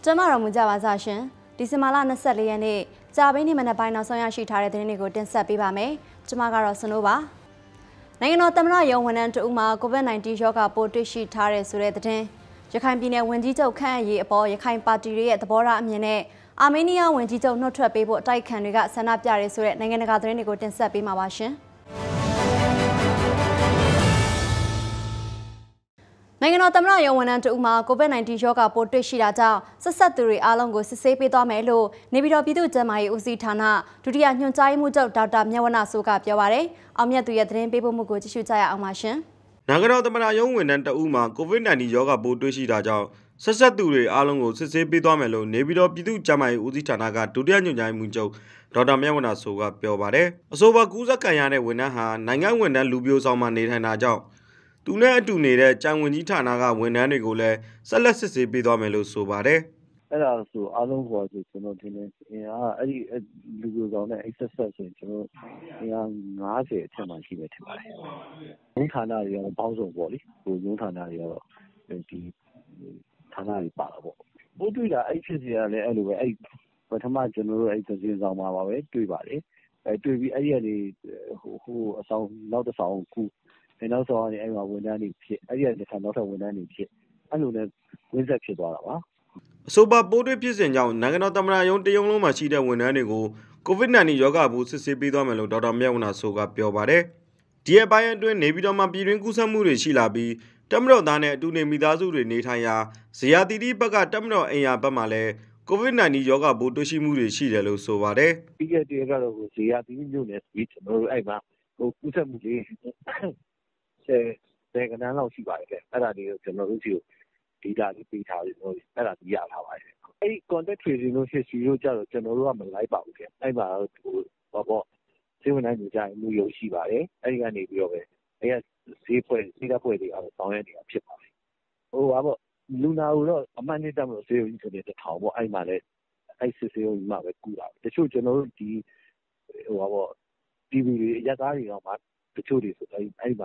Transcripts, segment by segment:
Tomorrow Mujavazashin, Disimala Nasaliani, Zabini Manabina Soya Shitare, the Nigo Densapi Bame, Tomagara Sonova. Nangotamra Yowan to Uma, COVID-19 Joga Porto Shitare Surete. Jacambina Wendito can ye a boy, a kind party at the Bora Mine. Armenia Wendito no trape, but I can regard Sanap Jari Suret, Nanganaga Nigo Densapi Mawashin. Nangotamra Yowan to Uma, COVID-19 Joga Porto Shirata, Sasaturi Alongo Sepe Domelo, Nebido Pidu Jamai Uzitana, to the Anuntai Mujo Data Nyawana Suka Piaware, Amia to Yatrin people Mugo to shoot Amashin. Nangotamra Yowan and Uma, COVID-19 Joga Porto Shirata, Sasaturi Alongo Sepe Domelo, Nebido Pidu Jamai Uzitanaga, to the Anunai Mujo, Data Nyawana Suka Piaware, Soba Guza Kayane Winaha, Nangan and Lubio Salman and Najao. Tuna Tunere, Chanwinita Naga, when Anigole, Salassi Bidomelo Sobare. And also, I don't want it to know I do on the exercise, Nazi, Tamashi. Untanaria, Bowser Wally, who Untanaria, the Tanari Palabo. Who do that? Anyway, but my general agencies on my way, do body. I do be any who sound not a sound cool. And also on the when I need I cannot win any kid. I know that wins that kid. So, but both piece and young Naganotamra, young Machida when I go, COVID-19 yoga boots, Sipi Domelo, Dota Miana Soga Piobare. Dear Bayan to a Nebidoma Birin Kusamuri Shilabi, Tamro Dane, Dune Midazu, Netaya, Siati Baga, Tamro, Aya Bamale, COVID-19 yoga boot to Shimuri Shidelo Sovare. We get the other with Siati unit, which no Eva, go Kusamuri. Say, they can now see by it. That are the general data to be how it was. That are the yard how I contact you know, you general life out here. I'm out to about 7 New Yoshi by it. I need to be I see that way the other song any of chip. Oh, about Luna, a man is done into the tower. I manage. I see you not a good out. The two general the TV Yagari on the two days. I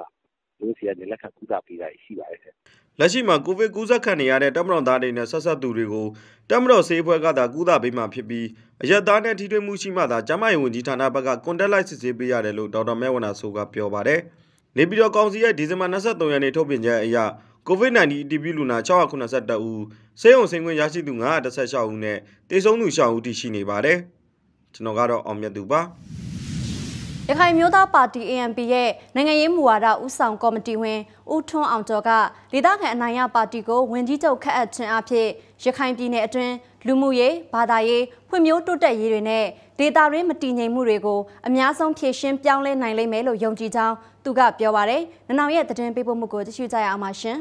Lashima Guve Guza Kania, Tamron Dadi, Sasa Durigo, Tamro Sepuagada, Guda Bima Pipi, Yadana Tito Mushimada, Jamai Winditana Baga, Condela Sibiado, Dota Mewana Soga Piovare, Nebido Consia, Dizamanasa Toyane Topinja, Ya, COVID-19 Dibuluna, Chawakuna Sata U, Seon Singing Yasidunga, the Sashaune, Tesonu Shauti Shini Bare, Tinogado Omyaduba. Yakaimyoda Party AMPA, Nangayimuada, Usam Committee when Uton Antoga, Lidaka and Naya Party go, when Dito Cat Ape, Shakaim Dinetrin, Lumuye, Badaye, Pumio to the Irene, Data Rematine Murego, a Miason Piation, Pianle, Nile Melo, Yonji Town, Tuga Piaware, and now yet the 10 people Mugo to shoot Amashin.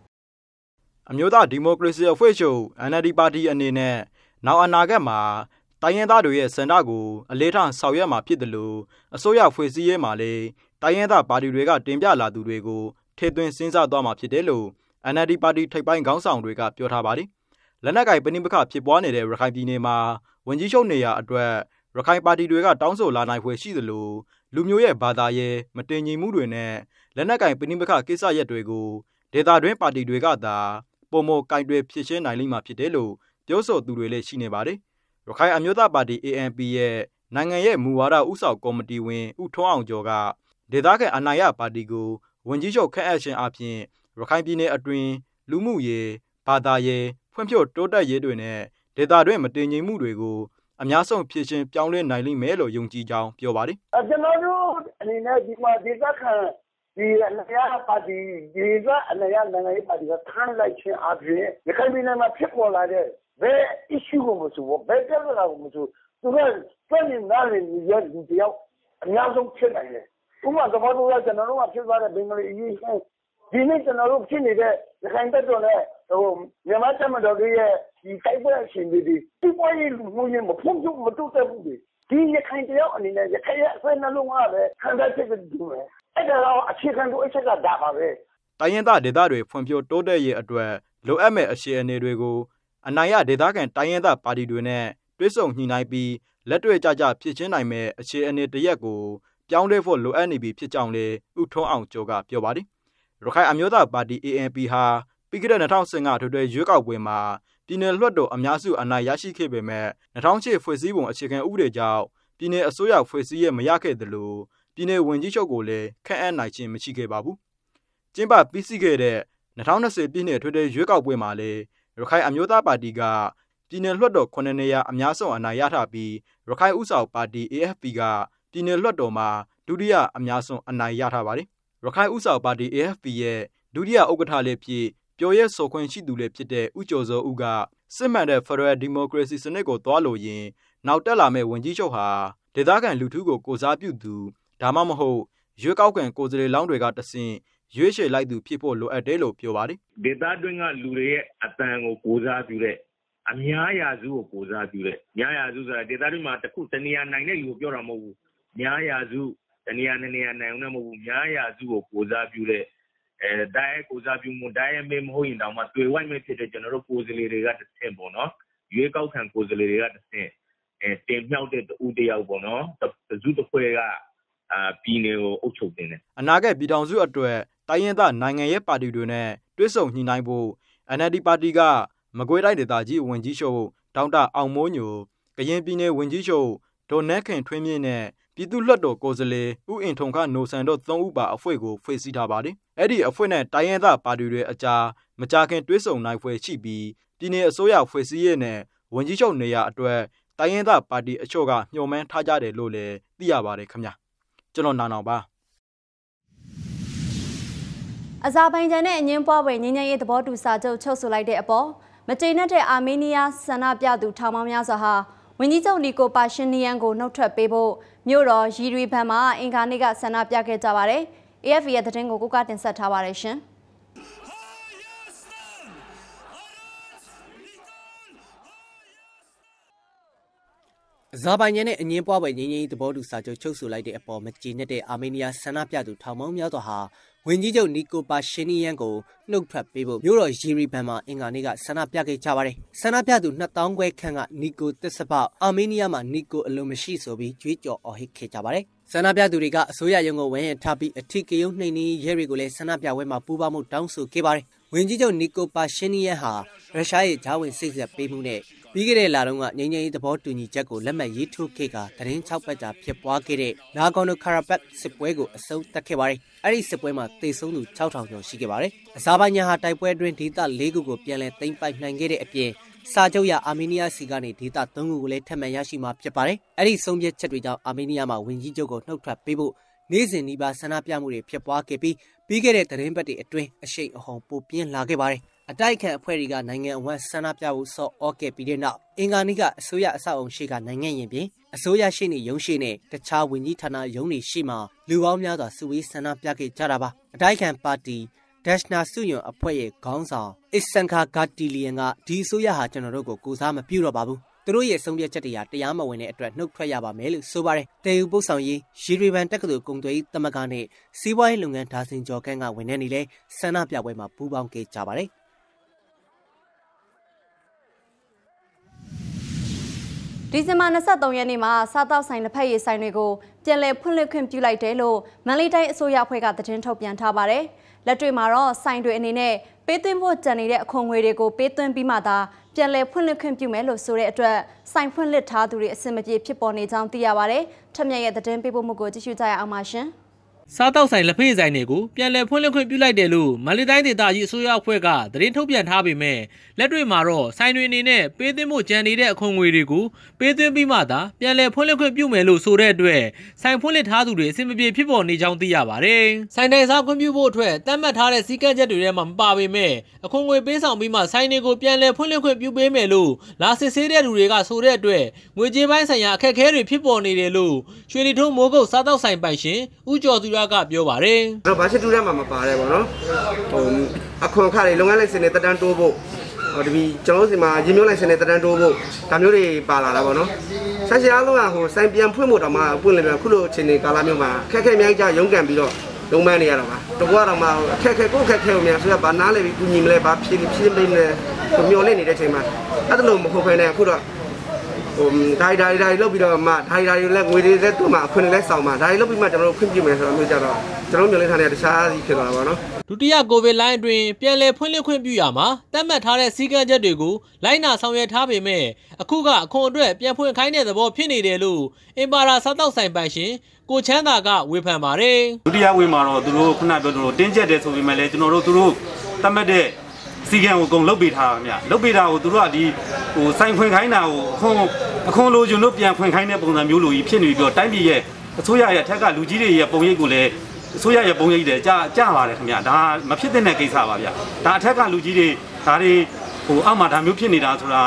Amyoda Democracy Official, Anadi Party and Nene, now Anagama. Tayenda Doye Senago, a later Sawyama Pidalo, a Soya Fuezie Male, Tayenda Party Rega Timbia La Durego, Tedwin Sinza Doma Pidelo, Anadi Party take by Gangsound Rega Piota Body. Lanagai Benimaka Pipone de Rakabinema, when you show Nea Adre, Rakai Party Rega Downso Lana Fueshidalo, Lumue Badaye, Mateni Mudune, Lanagai Benimaka Kisa Yetrego, Deda Dren Party Regada, Pomo Kaidre Pishin Ilima Pidelo, Dioso Durele Shinebari. Rokai Amyoda Badi AMPA, Nangaye Muara Usa Committee win, Utoang Joga, Dedaka Anaya Padigo, when you can action apin, Rokai Bine Adrin, Lumuye, Padaye, Pumpio Toda Yedune, Dedare Matini Murego, Amyason Pishin, Pianle Nailing Melo, Yungji Jang, Piobari. As the Lord, and in Dedaka, the Anaya Padi, Diva, and the Yanaya Padi, the kind like Adri, the Cabina people like that. Where issue was to work better to spending that in the deal and now don't kill it. Who was the model like an aroma about being you need an opportunity there, the kind of so the matter of the type of action with the people moving the pump to the being a kind of and in the kind of long and that's it do it. I don't know a chicken to each other that way. Tayenda Dedare from your Toda Ye Adre, Lo Ame a share Nedrego. Anaya Dedakan Tayenda Party Dune, Trisong Hinaibi, Letter Jaja Pitchin I may a share any Diago, Pianle for Lo Anibi Pitchanle, Uton Joga, Piobadi. Rokai Amyoda Badi AMP Ha, ပြီးခဲ့တဲ့2015ထွေထွေရွေးကောက်ပွဲမှာပြည်내လွှတ်တော်အများစုအနိုင်ရရှိခဲ့ပေမဲ့2008ဖွဲ့စည်းပုံအခြေခံဥပဒေကြောင့်ပြည်내အစိုးရဖွဲ့စည်းရမရခဲ့သလိုပြည်내ဝန်ကြီးချုပ်ကိုလည်းခန့်အပ်နိုင်ခြင်းမရှိခဲ့ပါဘူးကျင်းပပြီးစီးခဲ့တဲ့2020ပြည်내ထွေထွေရွေးကောက်ပွဲမှာလည်းရခိုင်အမျိုးသားပါတီကပြည်내လွှတ်တော်9နေရာအများဆုံးအနိုင်ရထားပြီးရခိုင်ဥဆောင်ပါတီ AFP ကပြည်내လွှတ်တော်မှာဒုတိယအများဆုံးအနိုင်ရထားပါတယ်ရခိုင်ဥဆောင်ပါတီ AFP ရဲ့ဒုတိယဥက္ကဋ္ဌလည်းဖြစ်ပျော်ရဲစော်ခွင့်ရှိသူလည်းဖြစ်တဲ့ဦးကျော်စောဦးကစစ်မှန်တဲ့ Federal Democracy စနစ်ကိုတွားလို့ရင်နောက်တက်လာမဲ့ဝန်ကြီးချုပ်ဟာဒေသခံလူထုကိုကိုစားပြုသူဒါမှမဟုတ်ရွေးကောက်ခံကိုယ်စားလှယ်လောင်းတွေကတဆင့်ရွေးချယ်လိုက်သူဖြစ်ဖို့လိုအပ်တယ်လို့ပြောပါတယ်ဒေသတွင်းကလူတွေရဲ့အတန်ကိုကိုစားပြုတဲ့အများရာစုကိုကိုစားပြုတဲ့များရာစုဆိုတာဒေသတွင်းမှာတစ်ခုတနေရာနိုင်တဲ့လူကိုပြောတာမဟုတ်ဘူးများရာစုတနေရာနဲ့နေရာနိုင်အောင်မဟုတ်ဘူးများရာစုကိုကိုစားပြုတဲ့တိုင်းကိုစားပြုမှုတိုင်းမေးမဟုတ်ရင်တောင်မှတွေ့ဝိုင်းမဲ့ဖြစ်တဲ့ကျွန်တော်တို့ကိုယ်စားလှယ်တွေကတစ်ဆင့်ပေါ့နော်ရွေးကောက်ခံကိုယ်စားလှယ်တွေကတစ်ဆင့်တင်မြှောက်တဲ့တူတယောက်ပေါ့နော်တစုတစ်ခွဲကပြည်နယ်ကိုအုပ်ချုပ်တင်တယ်အနာဂတ်ပြည်ထောင်စုအတွက်တိုင်းရင်းသားနိုင်ငံရေးပါတီတွေနဲ့တွဲဆုံညှိနှိုင်းဖို့ NLD ပါတီကမကွေးတိုင်းဒေသကြီးဝန်ကြီးချုပ်ဒေါက်တာအောင်မိုးညိုကရင်ပြည်နယ်ဝန်ကြီးချုပ်ဒေါ်နန်းခင်ထွင်းမြင့်နဲ့ပြည်သူ့လွှတ်တော်ကိုယ်စားလှယ်ဦးအင်ထုံခနိုဆန်တို့3ဦးပါအဖွဲ့ကိုဖွဲ့စည်းထားပါတယ်။အဲ့ဒီအဖွဲ့နဲ့တိုင်းရင်းသားပါတီတွေအကြားမကြာခင်တွဲဆုံနိုင်ဖွဲ့ရှိပြီးပြည်내အစိုးရဖွဲ့စည်းရေးနဲ့ဝန်ကြီးချုပ်နေရာအတွက်တိုင်းရင်းသားပါတီအချို့ကညှို့မှန်းထားကြတယ်လို့လည်းသိရပါတယ်ခင်ဗျာ။ကျွန်တော်နာနောင်ပါအဇာဘိုင်ဂျန်နဲ့အငင်းပွားပွဲငင်းငယ်ရေးသဘောတူစာချုပ်ချုပ်ဆိုလိုက်တဲ့အပေါ်မကျေနပ်တဲ့အာမေးနီးယားဆန္ဒပြသူထောင်ပေါင်းများစွာဟာဝန်ကြီးချုပ်နီကိုပါရှင်နီယန်ကိုနှုတ်ထွက်ပေးဖို့မြို့တော်ရီရီဘန်မှာအင်္ဂါနေ့ကဆန္ဒပြခဲ့ကြပါတယ်။ AFP ရဲ့သတင်းကိုကိုကတင်ဆက်ထားပါတယ်ရှင်။အဇာဘိုင်ဂျန်နဲ့အငင်းပွားပွဲငြိမ်းချမ်းရေးသဘောတူစာချုပ်ချုပ်ဆိုလိုက်တဲ့အပေါ်မကျေနပ်တဲ့အာမေးနီးယားဆန္ဒပြသူထောင်ပေါင်းများစွာဟာဝန်ကြီးချုပ်နီကိုပါရှင်နီယန်ကိုနှုတ်ထွက်ပေးဖို့မြို့တော်ရီရီဘန်မှာအင်္ဂါနေ့ကဆန္ဒပြခဲ့ကြပါတယ်။ဆန္ဒပြသူ2000ခွဲခန့်ကနီကိုသစ္စာပေါအာမေးနီးယားမှာနီကိုအလိုမရှိဆိုပြီးကြွေးကြော်အော်ဟစ်ခဲ့ကြပါတယ်။ဆန္ဒပြသူတွေကအစိုးရရုံးကိုဝန်ရထားပြီးအထီးကယုံနှိမ်နင်းရဲတွေကိုလည်းဆန္ဒပြပွဲမှာပူးပေါင်းမှုတောင်းဆိုခဲ့ပါတယ်။ဝန်ကြီးချုပ်နီကိုပါရှင်နီယန်ဟာရုရှားရဲ့ဂျာဝင်စိတ်ဆက်ပေးမှုနဲ့ပြီးခဲ့တဲ့လတုန်းကငြိမ်းချမ်းရေးသဘောတူညီချက်ကိုလက်မှတ်ရေးထိုးခဲ့ကသတင်း6ပတ်ကြာဖြစ်ပွားခဲ့တဲ့နာဂေါ်နိုကာရာဘတ်စစ်ပွဲကိုအဆုံးသတ်ခဲ့ပါတယ်။အဲ့ဒီစစ်ပွဲမှာသေဆုံးသူ6000ကျော်ရှိခဲ့ပါတယ်။အဇာဘိုင်ဂျန်ဟာတိုက်ပွဲအတွင်းဒေသ4ခုကိုပြန်လည်သိမ်းပိုက်နိုင်ခဲ့တဲ့အပြင်စာချုပ်ရအာမေးနီးယားစီကနေဒေသ3ခုကိုလည်းထပ်မံရရှိမှာဖြစ်ပါတယ်။အဲ့ဒီဆုံးဖြတ်ချက်တွေကြောင့်အာမေးနီးယားမှာဝန်ကြီးချုပ်ကိုနှုတ်ထွက်ပေးဖို့နေ့စဉ်ဒီပါဆန္ဒပြမှုတွေဖြစ်ပွားခဲ့ပြီးခဲ့တဲ့သတင်းပတ်တွေအတွင်းအရှိန်အဟုန်ပိုပြင်းလာခဲ့ပါတယ်။အတိုက်ခံအဖွဲ့တွေကနိုင်ငံအဝန်းဆန္ဒပြဖို့ဆော့အော်ခဲ့ပြီးတဲ့နောက်အင်္ဂါနေ့ကအစိုးရအဆောက်အုံရှိကနိုင်ငံရင်ပြင်အစိုးရရှိနေရုံးရှိနဲ့တခြားဝန်ကြီးဌာနရုံးတွေရှိမှလူပေါင်းများစွာစုဝေးဆန္ဒပြခဲ့ကြတာပါအတိုက်ခံပါတီဒက်ရှနာစုယွန်အဖွဲ့ရဲ့ခေါင်းဆောင်အစ်ဆန်ခါဂါတီလီယန်ကဒီအစိုးရဟာကျွန်တော်တို့ကိုကိုစားမပြုတော့ပါဘူးသူတို့ရဲ့ဆုံးဖြတ်ချက်တွေဟာတရားမဝင်တဲ့အတွက်နှုတ်ထွက်ရပါမယ်လို့ဆိုပါတယ်။တည်ယူပို့ဆောင်ရေးရီရီဘန်တက္ကသိုလ်ကုံသွေးသမဂ္ဂနဲ့စီးပွားရေးလုပ်ငန်းဒါဇင်ကျော်ခန့်ကဝန်ထမ်းတွေလည်းဆန္ဒပြပွဲမှာပူးပေါင်းခဲ့ကြပါတယ်။ဒီဇင်ဘာ23ရက်နေ့မှာစားတောက်ဆိုင်လက်ဖက်ရည်ဆိုင်တွေကိုပြန်လည်ဖွင့်လှစ်ခွင့်ပြုလိုက်တယ်လို့မန္တလေးတိုင်းအစိုးရအဖွဲ့ကသတင်းထုတ်ပြန်ထားပါတယ်။လက်တွေ့မှာတော့ဆိုင်တွေအနေနဲ့ပေးသွင်းဖို့ကြံနေတဲ့အခွန်ငွေတွေကိုပေးသွင်းပြီးမှသာပြန်လည်ဖွင့်လှစ်ခွင့်ပြုမယ်လို့ဆိုတဲ့အတွက်ဆိုင်ဖွင့်လှစ်ထားသူတွေအဆင်မပြေဖြစ်ပေါ်နေကြောင်းသိရပါတယ်။ထက်မြက်ရဲ့သတင်းပေးပို့မှုကိုကြည့်ရှုကြရအောင်ပါရှင်။စားတောက်ဆိုင်လက်ဖက်ဆိုင်တွေကိုပြန်လည်ဖွင့်လှစ်ခွင့်ပြုလိုက်တယ်လို့မန္တလေးတိုင်းဒေသကြီးအစိုးရအဖွဲ့ကသတင်းထုတ်ပြန်ထားပေမဲ့လက်တွေ့မှာတော့ဆိုင်တွေအနေနဲ့ပေးသွင်းဖို့ကြံနေတဲ့အခွန်ငွေတွေကိုပေးသွင်းပြီးမှသာပြန်လည်ဖွင့်လှစ်ခွင့်ပြုမယ်လို့ဆိုတဲ့အတွက်ဆိုင်ဖွင့်လှစ်ထားသူတွေအဆင်မပြေဖြစ်ပေါ်နေကြောင်းသိရပါတယ်။ဆိုင်တိုင်စားခွင့်ပြုဖို့အတွက်တတ်မှတ်ထားတဲ့စည်းကမ်းချက်တွေထဲမှာမပါပေမဲ့အခွန်ငွေပေးဆောင်ပြီးမှဆိုင်တွေကိုပြန်လည်ဖွင့်လှစ်ခွင့်ပြုပေးမယ်လို့လာစစ်ဆေးတဲ့လူတွေကဆိုတဲ့အတွက်ငွေကြေးပိုင်းဆိုင်ရာအခက်အခဲတွေဖြစ်ပေါ်နေတယ်လို့ရွှေလီထုံးမိုးကုတ်စားတောက်ဆိုင်ပိုင်ရှင်ဦးကျော်သူရကပြောပါတယ်။ဘာချစ်တူထဲမှာမပါတယ်ပေါ့နော်။အခွန်အခတွေလုပ်ငန်းလိုင်စင်တွေတက်တန်းတိုးဖို့ဒီကျွန်တော်တို့စီမှာရင်းမျိုးလိုင်စင်တွေတက်တန်းတိုးဖို့ဒါမျိုးတွေပါလာတာပေါ့နော်။ဆက်ရှင်အားလုံးကစိုင်ပြန်ဖွင့်ဖို့တော့မှပွင့်လေပြန်ခုလိုအချိန်တွေကာလမျိုးမှာခက်ခဲအများကြီးရုန်းကန်ပြီးတော့လုံးမနေရတော့ပါ။တကွာတော့မှခက်ခဲကိုခက်ခဲကိုများဆိုရဘာနားလေပြီးကူညီမလဲဘာဖြည့်ပေးမလဲမျောလင့်နေတဲ့အချိန်မှာအဲ့ဒါလို့မဟုတ်ဘဲနဲ့အခုတော့ဒါလုပ်ပြီးတော့မှဒါတွေလည်းငွေတွေလည်းသူ့မှာအခွင့်အရေးဆောင်မှာဒါတွေလုပ်ပြီးမှကျွန်တော်တို့ခွင့်ပြုမယ်ဆိုတော့မျိုးကြတော့ကျွန်တော်မျိုးလေးထားတဲ့တခြားစီဖြစ်သွားတာပေါ့နော်ဒုတိယကိုဗစ်လိုင်းအတွင်းပြန်လည်ဖွင့်လှစ်ခွင့်ပြုရမှာတတ်မှတ်ထားတဲ့စည်းကမ်းချက်တွေကိုလိုက်နာဆောင်ရွက်ထားပေမဲ့အခုကအခွန်အတွက်ပြန်ဖွင့်ခိုင်းတဲ့သဘောဖြစ်နေတယ်လို့အင်ပါရာစားတောက်ဆိုင်ပိုင်ရှင်ကိုချမ်းသာကဝေဖန်ပါတယ်ဒုတိယဝေမှာတော့သူတို့ခုနပြောသလိုတင်းကျပ်တယ်ဆိုပေမဲ့လည်းကျွန်တော်တို့သူတို့တတ်မှတ်တဲ့စီကံကိုအကုန်လုတ်ပေးထားတာမြလုတ်ပေးတာကိုသူတို့ကဒီဆိုင်ဖွင့်ခိုင်းတာကိုအခွန်လိုချင်လို့ပြန်ဖွင့်ခိုင်းတဲ့ပုံစံမျိုးလိုကြီးဖြစ်နေပြီးတော့တိုင်းပြည်ရဲ့အစိုးရရဲ့အထက်ကလူကြီးတွေရဲ့ပုံရိပ်ကိုလည်းအစိုးရရဲ့ပုံရိပ်တွေကြပါတယ်ခင်ဗျဒါမဖြစ်တဲ့ကိစ္စပါဗျဒါအထက်ကလူကြီးတွေဒါတွေအောက်မှာဒါမျိုးဖြစ်နေတာဆိုတာ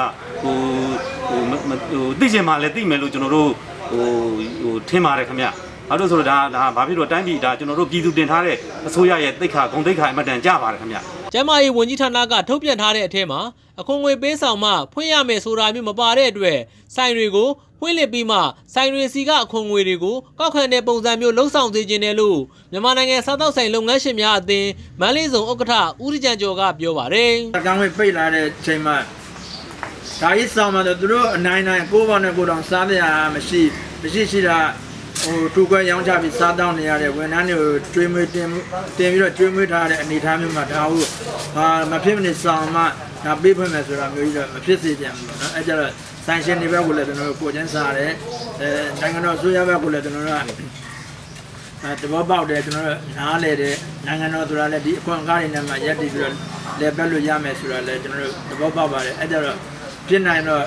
သိချင်မှလည်းသိမယ်လို့ကျွန်တော်တို့ထင်ပါတယ်ခင်ဗျအဲ့လိုဆိုတော့ဒါဘာဖြစ်လို့တိုင်းပြည်ဒါကျွန်တော်တို့ပြည်သူတင်ထားတဲ့အစိုးရရဲ့သိက္ခာဂုဏ်သိက္ခာအမတန်ကြပါတယ်ခင်ဗျကျန်းမာရေးဝန်ကြီးဌာနကထုတ်ပြန်ထားတဲ့အထက်မှာအခွန်ငွေပေးဆောင်မှဖွင့်ရမယ်ဆိုတာမျိုးမပါတဲ့အတွက်ဆိုင်တွေကိုဖွင့်လှစ်ပြီးမှဆိုင်တွေစီကအခွန်ငွေတွေကိုကောက်ခံတဲ့ပုံစံမျိုးလှုံ့ဆော်စေခြင်းတယ်လို့မြန်မာနိုင်ငံစားတောက်ဆိုင်လုပ်ငန်းရှင်များအသင်းမန္တလေးဆောင်ဥက္ကဋ္ဌဦးရကြံကျော်ကပြောပါတယ်။အကန့်ဝေးပိတ်လာတဲ့ချိန်မှာဒါရေးဆောင်မှာသူတို့အနိုင်ကိုးပေါင်းနဲ့ကိုတောင်စားပြရမရှိတာထူကွဲရောင်းချပြီးစားတောင်းနေရတဲ့ဝန်ထမ်းတွေကိုကျွေးမွေးတင်ပြီးတော့ကျွေးမွေးထားတဲ့အနေအထားမျိုးမှာဒါဟုတ်မဖြစ်မနေဆောင်မှဒါပေးဖွင့်မယ်ဆိုတာမျိုးကြီးတော့မဖြစ်စေချင်ဘူးเนาะအဲကြတော့ဆိုင်ရှင်တွေဘက်ကလည်းကျွန်တော်တို့ကိုကျန်းစားတယ်နိုင်ငံတော်အစိုးရဘက်ကလည်းကျွန်တော်တို့ကတဘောပေါက်တယ်ကျွန်တော်တို့နားလေတယ်နိုင်ငံတော်ဆိုတာလည်းဒီအခွင့်အကားတွေနဲ့မှရက်တည်ပြီးတော့လေပတ်လို့ရမယ်ဆိုတာလည်းကျွန်တော်တို့တဘောပေါက်ပါတယ်အဲကြတော့ဖြစ်နိုင်တော့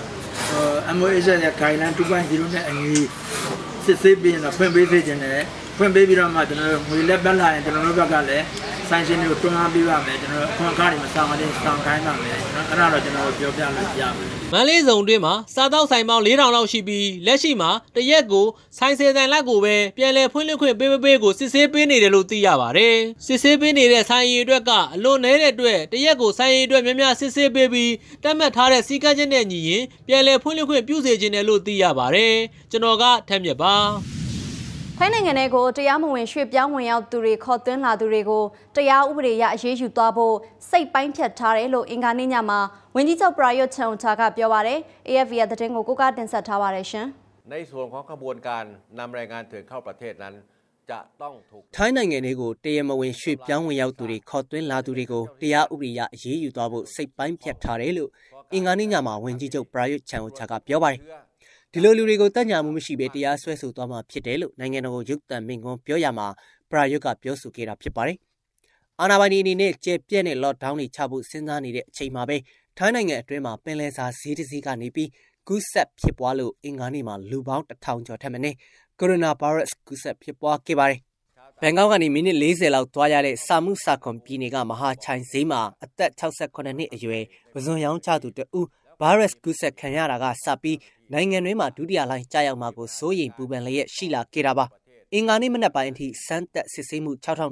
MOH ရဲ့ guideline 2.0 နဲ့အညီစစ်ဆေးပြီးတော့ဖွင့်ပေးစေချင်တယ်ဖွင့်ပေးပြီးတော့မှကျွန်တော်တို့ငွေလက်ပတ်လာရင်ကျွန်တော်တို့ဘက်ကလည်းဆိုင်ရှင်တွေကိုတွန်းအားပေးပါမယ်ကျွန်တော်တို့အခွင့်အကားတွေမဆောင်အောင်ဆောင်ခိုင်းပါမယ်အဲ့ဒါတော့ကျွန်တော်တို့ပြောပြလို့ရပါတယ်မန္တလေးဆောင်တွင်းမှာစားတောက်ဆိုင်ပေါင်း 4000 လောက်ရှိပြီးလက်ရှိမှာတရက်ကိုဆိုင်10ဆိုင်လောက်ကိုပဲပြန်လည်ဖွင့်လှစ်ခွင့်ပေးကိုစစ်ဆေးပေးနေတယ်လို့သိရပါတယ်စစ်ဆေးပေးနေတဲ့ဆိုင်ရည်အတွက်ကအလွန်နည်းတဲ့အတွက်တရက်ကိုဆိုင်ရည်အတွက်များများစစ်ဆေးပေးပြီးတတ်မှတ်ထားတဲ့စည်းကမ်းချက်နဲ့ညီရင်ပြန်လည်ဖွင့်လှစ်ခွင့်ပြုစေခြင်းတယ်လို့သိရပါတယ်ကျွန်တော်ကထက်မြက်ပါထိုင်းနိုင်ငံကိုတရားမဝင်ရွှေ့ပြောင်းဝင်ရောက်သူတွေခေါ်သွင်းလာသူတွေကိုတရားဥပဒေအရအရေးယူသွားဖို့စိတ်ပိုင်းဖြတ်ထားတယ်လို့အင်္ဂါနေ့ညမှာဝန်ကြီးချုပ်ပရာယွတ်ချန်အိုချာကပြောပါတယ် AFP ရဲ့သတင်းကိုကိုကတင်ဆက်ထားပါတယ်ရှင်ในส่วนของขบวนการนำแรงงานเถื่อนเข้าประเทศนั้นจะต้องถูกထိုင်းနိုင်ငံကိုတရားမဝင်ရွှေ့ပြောင်းဝင်ရောက်သူတွေခေါ်သွင်းလာသူတွေကိုတရားဥပဒေအရအရေးယူသွားဖို့စိတ်ပိုင်းဖြတ်ထားတယ်လို့အင်္ဂါနေ့ညမှာဝန်ကြီးချုပ်ပရာယွတ်ချန်အိုချာကပြောပါတယ်ဒီလိုလူတွေကိုတတ်ညာမှုမရှိဘဲတရားစွဲဆိုသွားမှာဖြစ်တယ်လို့နိုင်ငံတော်ကိုရုပ်သံမင်းကွန်းပြောရမှာပရာယွတ်ကပြောဆိုခဲ့တာဖြစ်ပါတယ်။အာဏာပိုင်တွေအနေနဲ့ကျေပြက်နဲ့ lockdown တွေချဖို့စဉ်းစားနေတဲ့အချိန်မှာပဲထိုင်းနိုင်ငံအတွင်းမှာပင်လယ်စာဈေးတစ်စီးကနေပြီးကူးစက်ဖြစ်ပွားလို့အင်္ဂါနေ့မှာလူပေါင်း1000ကျော်ထက်မနည်းကိုရိုနာဗိုင်းရပ်စ်ကူးစက်ဖြစ်ပွားခဲ့ပါတယ်။ဘန်ကောက်ကနေမိနစ်40လောက်သွားရတဲ့စာမှုစာခွန်ပြည်နယ်ကမဟာချိုင်ဈေးမှာအသက်68နှစ်အရွယ်ပဇွန်ရောင်းချသူတဦးဗိုင်းရပ်စ်ကူးစက်ခံရတာကစပြီးနိုင်ငံတွင်းမှာဒုတိယလှိုင်းကြာရောက်မှာကိုစိုးရိမ်ပူပန်လျက်ရှိလာခဲ့တာပါအင်္ဂါနေ့မနက်ပိုင်းအထိစမ်းသက်စစ်ဆေးမှု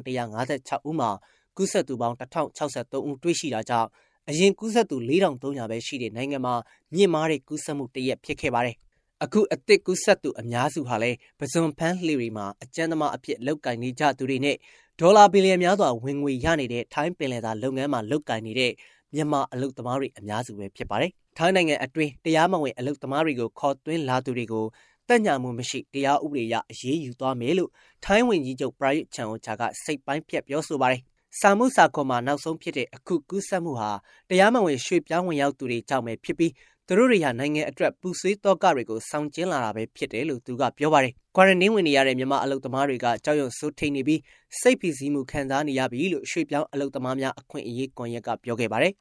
6156ဦးမှာကူးစက်သူပေါင်း1063ဦးတွေ့ရှိတာကြောင့်အရင်ကူးစက်သူ4300ပဲရှိတဲ့နိုင်ငံမှာမြင့်မားတဲ့ကူးစက်မှုတရက်ဖြစ်ခဲ့ပါတယ်အခုအသစ်ကူးစက်သူအများစုဟာလည်းပဇွန်ဖန်းလှေတွေမှာအကျဉ်းသမားအဖြစ်လုပ်ကိုင်နေကြသူတွေနဲ့ဒေါ်လာဘီလီယံများစွာဝင်ငွေရနေတဲ့ထိုင်းပင်လယ်သာလုပ်ငန်းမှာလုပ်ကိုင်နေတဲ့မြန်မာအလုပ်သမားတွေအများစုပဲဖြစ်ပါတယ်ထိုင်းနိုင်ငံအတွင်းတရားမဝင်အလုပ်သမားတွေကိုခေါ်သွင်းလာသူတွေကိုတက်ညာမှုမရှိတရားဥပဒေအရအရေးယူသွားမယ်လို့ထိုင်းဝန်ကြီးချုပ်ပရာယွတ်ချန်အိုချာကစိတ်ပိုင်းဖြတ်ပြောဆိုပါတယ်။စာမှုစာခွန်မှာနောက်ဆုံးဖြစ်တဲ့အခုကူးစက်မှုဟာတရားမဝင်ရွှေ့ပြောင်းဝင်ရောက်သူတွေကြောင့်ပဲဖြစ်ပြီးသူတို့တွေဟာနိုင်ငံအတွက်ပူဆွေးတော့ကတွေကိုဆောင်ကျဉ်လာတာပဲဖြစ်တယ်လို့သူကပြောပါတယ်။ quarantine ဝင်နေရတဲ့မြန်မာအလုပ်သမားတွေကကြောက်ရွံ့စိုးထိန်နေပြီးစိတ်ဖိစီးမှုခံစားနေရပြီလို့ရွှေ့ပြောင်းအလုပ်သမားများအခွင့်အရေးကွန်ရက်ကပြောခဲ့ပါတယ်။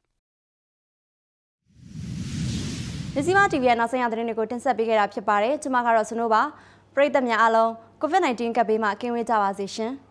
Mizzima TV ရဲ့နောက်ဆုံးရသတင်းတွေကိုတင်ဆက်ပေးခဲ့တာဖြစ်ပါတယ်။ကျွန်မကတော့စနိုးပါပရိသတ်များအားလုံး COVID-19 ကပ်ဘေးမှာကင်းဝေးကြပါစေရှင်။